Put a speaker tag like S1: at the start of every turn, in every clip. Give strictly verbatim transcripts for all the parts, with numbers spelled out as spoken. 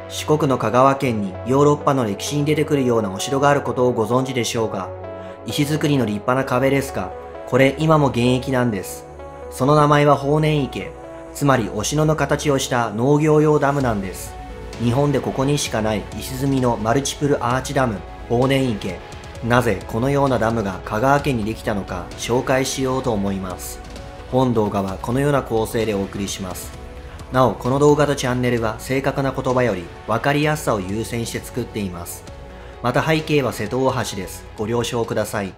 S1: 四国の香川県にヨーロッパの歴史に出てくるようなお城があることをご存知でしょうか。石造りの立派な壁ですが、これ今も現役なんです。その名前は豊年池、つまりお城の形をした農業用ダムなんです。日本でここにしかない石積みのマルチプルアーチダム、豊年池。なぜこのようなダムが香川県にできたのか紹介しようと思います。本動画はこのような構成でお送りします。なお、この動画とチャンネルは正確な言葉より分かりやすさを優先して作っています。また背景は瀬戸大橋です。ご了承ください。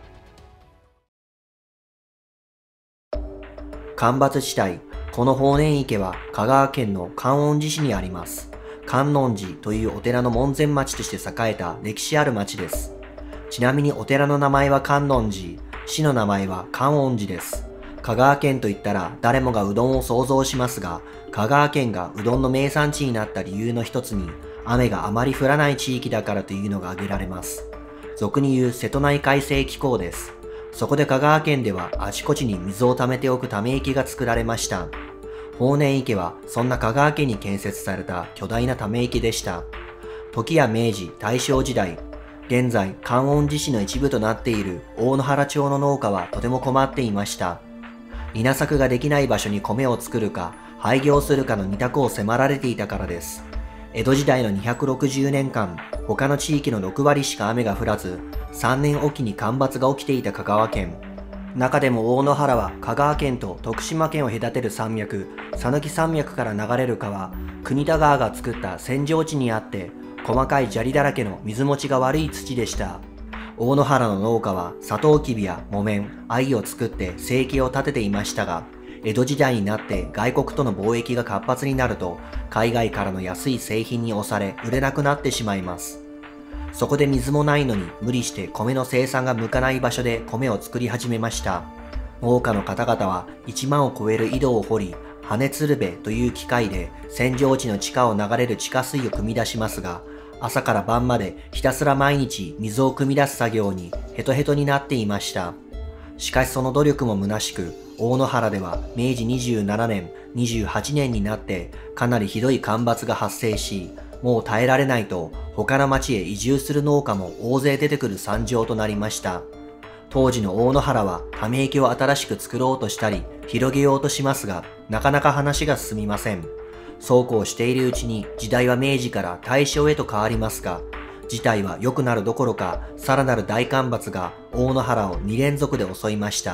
S1: 干ばつ地帯、この豊年池は香川県の観音寺市にあります。観音寺というお寺の門前町として栄えた歴史ある町です。ちなみにお寺の名前は観音寺、市の名前は観音寺です。香川県といったら誰もがうどんを想像しますが、香川県がうどんの名産地になった理由の一つに、雨があまり降らない地域だからというのが挙げられます。俗に言う瀬戸内海性気候です。そこで香川県ではあちこちに水を溜めておくため池が作られました。豊年池はそんな香川県に建設された巨大なため池でした。時や明治、大正時代、現在観音寺市の一部となっている大野原町の農家はとても困っていました。稲作ができない場所に米を作るか廃業するかの二択を迫られていたからです。江戸時代のにひゃくろくじゅうねんかん、他の地域のろくわりしか雨が降らず、さんねんおきに干ばつが起きていた香川県。中でも大野原は香川県と徳島県を隔てる山脈、讃岐山脈から流れる川、国田川が作った扇状地にあって、細かい砂利だらけの水持ちが悪い土でした。大野原の農家はサトウキビや木綿、藍を作って生計を立てていましたが、江戸時代になって外国との貿易が活発になると、海外からの安い製品に押され売れなくなってしまいます。そこで水もないのに無理して米の生産が向かない場所で米を作り始めました。農家の方々はいちまんを超える井戸を掘り、羽鶴瓶という機械で扇状地の地下を流れる地下水を汲み出しますが、朝から晩までひたすら毎日水を汲み出す作業にヘトヘトになっていました。しかしその努力も虚しく、大野原ではめいじにじゅうななねん、にじゅうはちねんになってかなりひどい干ばつが発生し、もう耐えられないと他の町へ移住する農家も大勢出てくる惨状となりました。当時の大野原はため池を新しく作ろうとしたり広げようとしますが、なかなか話が進みません。そうこうしているうちに時代は明治から大正へと変わりますが、事態は良くなるどころかさらなる大干ばつが大野原をにれんぞくで襲いました。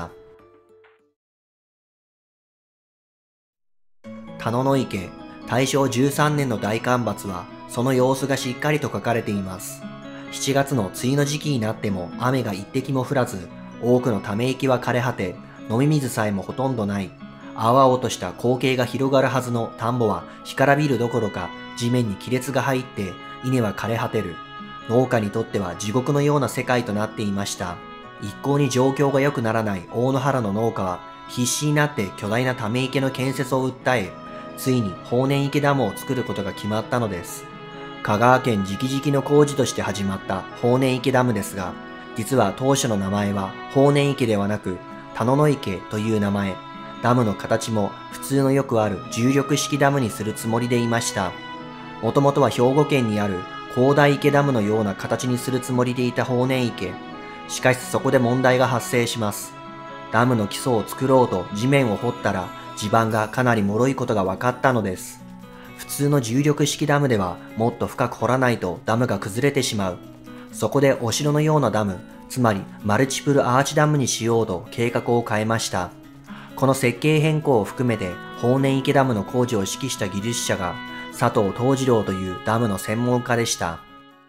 S1: 田野の池、大正じゅうさんねんの大干ばつはその様子がしっかりと書かれています。しちがつの梅雨の時期になっても雨が一滴も降らず、多くのため池は枯れ果て、飲み水さえもほとんどない。青々とした光景が広がるはずの田んぼは干からびるどころか地面に亀裂が入って稲は枯れ果てる。農家にとっては地獄のような世界となっていました。一向に状況が良くならない大野原の農家は必死になって巨大なため池の建設を訴え、ついに豊年池ダムを作ることが決まったのです。香川県直々の工事として始まった豊年池ダムですが、実は当初の名前は豊年池ではなく田野の池という名前。ダムの形も普通のよくある重力式ダムにするつもりでいました。もともとは兵庫県にある広大池ダムのような形にするつもりでいた豊年池。しかしそこで問題が発生します。ダムの基礎を作ろうと地面を掘ったら地盤がかなり脆いことが分かったのです。普通の重力式ダムではもっと深く掘らないとダムが崩れてしまう。そこでお城のようなダム、つまりマルチプルアーチダムにしようと計画を変えました。この設計変更を含めて豊年池ダムの工事を指揮した技術者が佐藤東次郎というダムの専門家でした。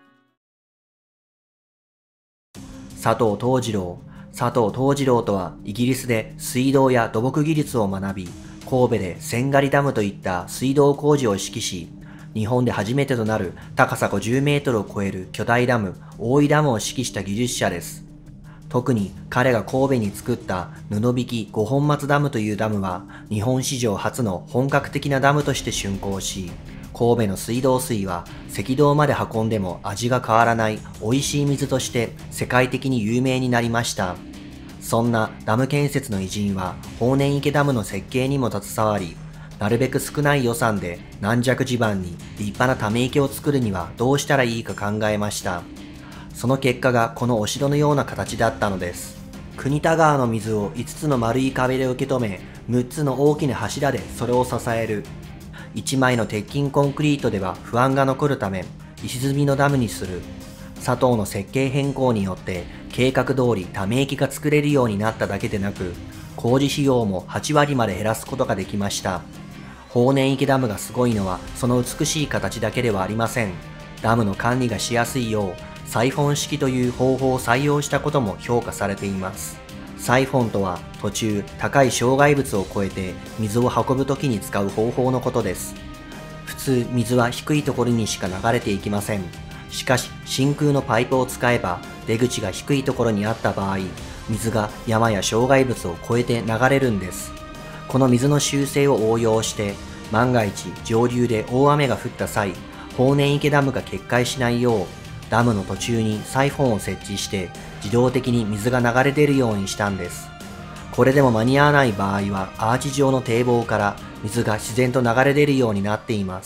S1: 佐藤東次郎。佐藤東次郎とはイギリスで水道や土木技術を学び、神戸で千狩ダムといった水道工事を指揮し、日本で初めてとなる高さごじゅうメートルを超える巨大ダム、大井ダムを指揮した技術者です。特に彼が神戸に作った布引五本松ダムというダムは日本史上初の本格的なダムとして竣工し、神戸の水道水は赤道まで運んでも味が変わらない美味しい水として世界的に有名になりました。そんなダム建設の偉人は豊年池ダムの設計にも携わり、 なるべく少ない予算で軟弱地盤に立派なため池を作るにはどうしたらいいか考えました。その結果がこのお城のような形だったのです。国田川の水をいつつの丸い壁で受け止め、むっつの大きな柱でそれを支える。いちまいの鉄筋コンクリートでは不安が残るため、石積みのダムにする。佐藤の設計変更によって計画通りため池が作れるようになっただけでなく、工事費用もはちわりまで減らすことができました。豊年池ダムがすごいのはその美しい形だけではありません。ダムの管理がしやすいよう、サイフォン式という方法を採用したことも評価されています。サイフォンとは途中高い障害物を越えて水を運ぶときに使う方法のことです。普通水は低いところにしか流れていきません。しかし真空のパイプを使えば出口が低いところにあった場合、水が山や障害物を越えて流れるんです。この水の習性を応用して万が一上流で大雨が降った際、豊年池ダムが決壊しないようダムの途中にサイフォンを設置して自動的に水が流れ出るようにしたんです。これでも間に合わない場合はアーチ状の堤防から水が自然と流れ出るようになっています。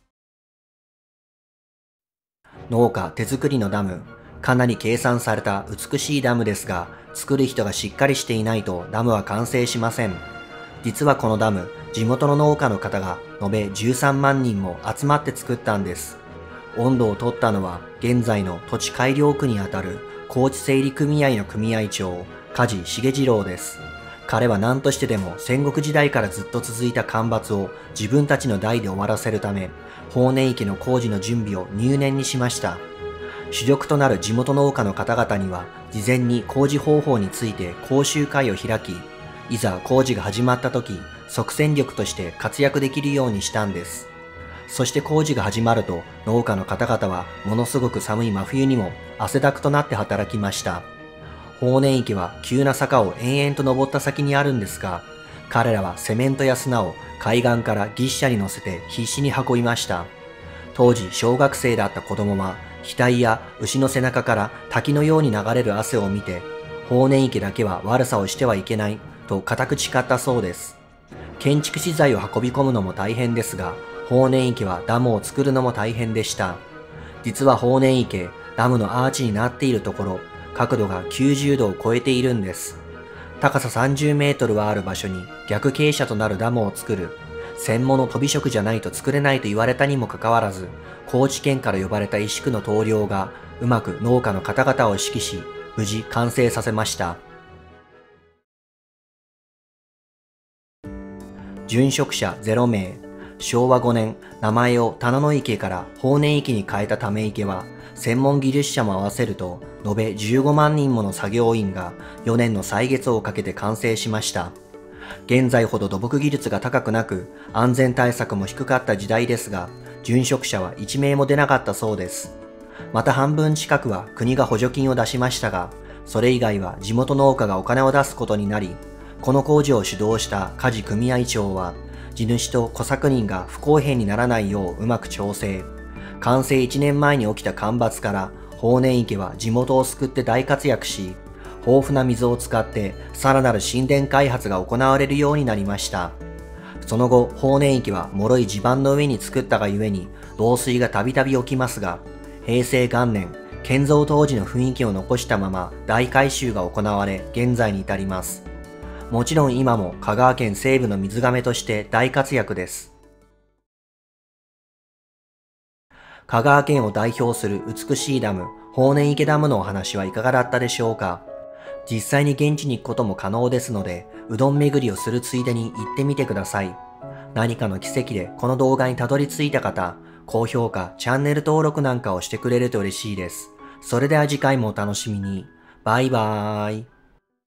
S1: 農家手作りのダム。かなり計算された美しいダムですが、作る人がしっかりしていないとダムは完成しません。実はこのダム、地元の農家の方が延べじゅうさんまんにんも集まって作ったんです。温度を取ったのは現在の土地改良区にあたる高知整理組合の組合長、梶重次郎です。彼は何としてでも戦国時代からずっと続いた干ばつを自分たちの代で終わらせるため、豊年池の工事の準備を入念にしました。主力となる地元農家の方々には事前に工事方法について講習会を開き、いざ工事が始まった時、即戦力として活躍できるようにしたんです。そして工事が始まると農家の方々はものすごく寒い真冬にも汗だくとなって働きました。豊年池は急な坂を延々と登った先にあるんですが、彼らはセメントや砂を海岸から牛車に乗せて必死に運びました。当時小学生だった子供は額や牛の背中から滝のように流れる汗を見て、豊年池だけは悪さをしてはいけないと固く誓ったそうです。建築資材を運び込むのも大変ですが、豊年池はダムを作るのも大変でした。実は豊年池、ダムのアーチになっているところ、角度がきゅうじゅうどを超えているんです。高ささんじゅうメートルはある場所に逆傾斜となるダムを作る。専門の飛び職じゃないと作れないと言われたにもかかわらず、高知県から呼ばれた石工の棟梁がうまく農家の方々を指揮し、無事完成させました。殉職者ゼロめい。しょうわごねん、名前を棚の池から豊年池に変えたため池は、専門技術者も合わせると、延べじゅうごまんにんもの作業員がよねんの歳月をかけて完成しました。現在ほど土木技術が高くなく、安全対策も低かった時代ですが、殉職者はいちめいも出なかったそうです。また半分近くは国が補助金を出しましたが、それ以外は地元農家がお金を出すことになり、この工事を主導した梶組合長は、地主と小作人が不公平にならないよううまく調整。完成いちねんまえに起きた干ばつから豊年池は地元を救って大活躍し、豊富な水を使ってさらなる神殿開発が行われるようになりました。その後、豊年池は脆い地盤の上に作ったがゆえに漏水がたびたび起きますが、へいせいがんねん、建造当時の雰囲気を残したまま大改修が行われ、現在に至ります。もちろん今も香川県西部の水がめとして大活躍です。香川県を代表する美しいダム、豊年池ダムのお話はいかがだったでしょうか。実際に現地に行くことも可能ですので、うどん巡りをするついでに行ってみてください。何かの奇跡でこの動画にたどり着いた方、高評価、チャンネル登録なんかをしてくれると嬉しいです。それでは次回もお楽しみに。バイバーイ。